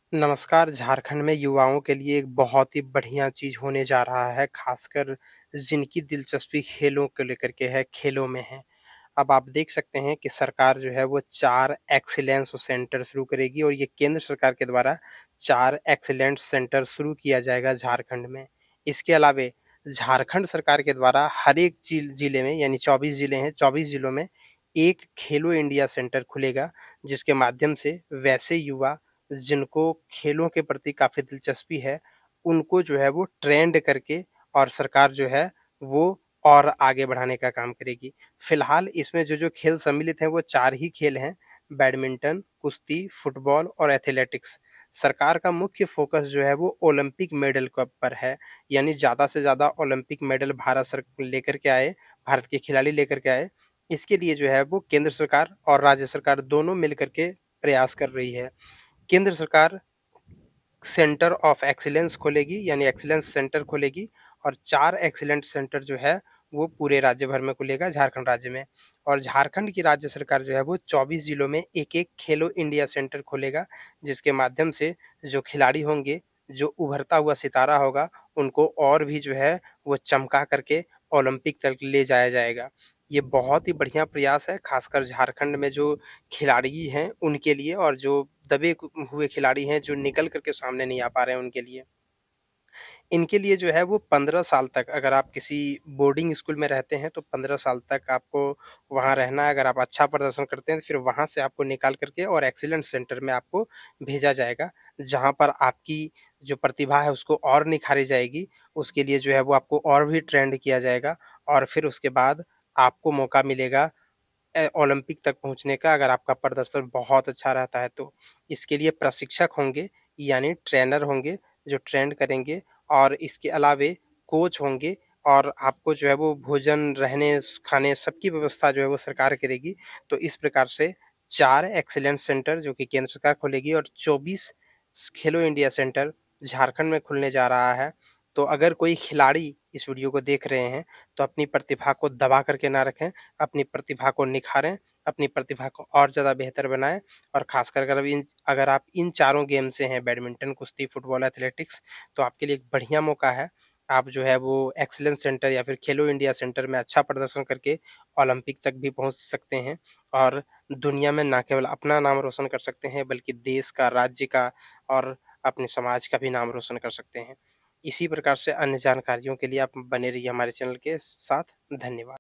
नमस्कार, झारखंड में युवाओं के लिए एक बहुत ही बढ़िया चीज़ होने जा रहा है, ख़ासकर जिनकी दिलचस्पी खेलों को लेकर के है, खेलों में है। अब आप देख सकते हैं कि सरकार जो है वो 4 एक्सीलेंस सेंटर शुरू करेगी और ये केंद्र सरकार के द्वारा 4 एक्सीलेंस सेंटर शुरू किया जाएगा झारखंड में। इसके अलावे झारखंड सरकार के द्वारा हर एक जिले में यानी 24 जिले हैं, 24 जिलों में 1 खेलो इंडिया सेंटर खुलेगा, जिसके माध्यम से वैसे युवा जिनको खेलों के प्रति काफ़ी दिलचस्पी है, उनको जो है वो ट्रेंड करके और सरकार जो है वो और आगे बढ़ाने का काम करेगी। फिलहाल इसमें जो-जो खेल सम्मिलित हैं वो 4 ही खेल हैं, बैडमिंटन, कुश्ती, फुटबॉल और एथलेटिक्स। सरकार का मुख्य फ़ोकस जो है वो ओलंपिक मेडल क पर है, यानी ज़्यादा से ज़्यादा ओलंपिक मेडल भारत सर लेकर के आए, भारत के खिलाड़ी लेकर के आए। इसके लिए जो है वो केंद्र सरकार और राज्य सरकार दोनों मिल कर के प्रयास कर रही है। केंद्र सरकार सेंटर ऑफ एक्सीलेंस खोलेगी यानी एक्सीलेंस सेंटर खोलेगी और 4 एक्सीलेंट सेंटर जो है वो पूरे राज्य भर में खुलेगा झारखंड राज्य में। और झारखंड की राज्य सरकार जो है वो 24 जिलों में एक-एक खेलो इंडिया सेंटर खोलेगा, जिसके माध्यम से जो खिलाड़ी होंगे, जो उभरता हुआ सितारा होगा, उनको और भी जो है वो चमका करके ओलंपिक तक ले जाया जाएगा। ये बहुत ही बढ़िया प्रयास है, खासकर झारखंड में जो खिलाड़ी हैं उनके लिए और जो दबे हुए खिलाड़ी हैं जो निकल कर के सामने नहीं आ पा रहे हैं उनके लिए। इनके लिए जो है वो 15 साल तक अगर आप किसी बोर्डिंग स्कूल में रहते हैं तो 15 साल तक आपको वहाँ रहना है। अगर आप अच्छा प्रदर्शन करते हैं तो फिर वहाँ से आपको निकाल कर के और एक्सीलेंट सेंटर में आपको भेजा जाएगा। जहाँ पर आपकी जो प्रतिभा है उसको और निखारी जाएगी। उसके लिए जो है वो आपको और भी ट्रेंड किया जाएगा और फिर उसके बाद आपको मौका मिलेगा ओलंपिक तक पहुँचने का अगर आपका प्रदर्शन बहुत अच्छा रहता है तो। इसके लिए प्रशिक्षक होंगे यानी ट्रेनर होंगे जो ट्रेंड करेंगे और इसके अलावे कोच होंगे और आपको जो है वो भोजन, रहने, खाने सबकी व्यवस्था जो है वो सरकार करेगी। तो इस प्रकार से 4 एक्सीलेंस सेंटर जो कि केंद्र सरकार खोलेगी और 24 खेलो इंडिया सेंटर झारखंड में खुलने जा रहा है। तो अगर कोई खिलाड़ी इस वीडियो को देख रहे हैं, तो अपनी प्रतिभा को दबा कर के ना रखें, अपनी प्रतिभा को निखारें, अपनी प्रतिभा को और ज़्यादा बेहतर बनाएँ और ख़ासकर अगर आप इन चारों गेम से हैं बैडमिंटन, कुश्ती, फुटबॉल, एथलेटिक्स तो आपके लिए एक बढ़िया मौका है। आप जो है वो एक्सीलेंस सेंटर या फिर खेलो इंडिया सेंटर में अच्छा प्रदर्शन करके ओलंपिक तक भी पहुँच सकते हैं और दुनिया में ना केवल अपना नाम रोशन कर सकते हैं बल्कि देश का, राज्य का और अपने समाज का भी नाम रोशन कर सकते हैं। इसी प्रकार से अन्य जानकारियों के लिए आप बने रहिए हमारे चैनल के साथ। धन्यवाद।